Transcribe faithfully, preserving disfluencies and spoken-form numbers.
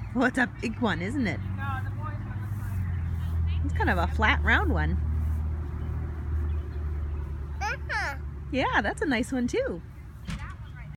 Well, it's a big one, isn't it? It's kind of a flat, round one. Uh-huh. Yeah, that's a nice one too.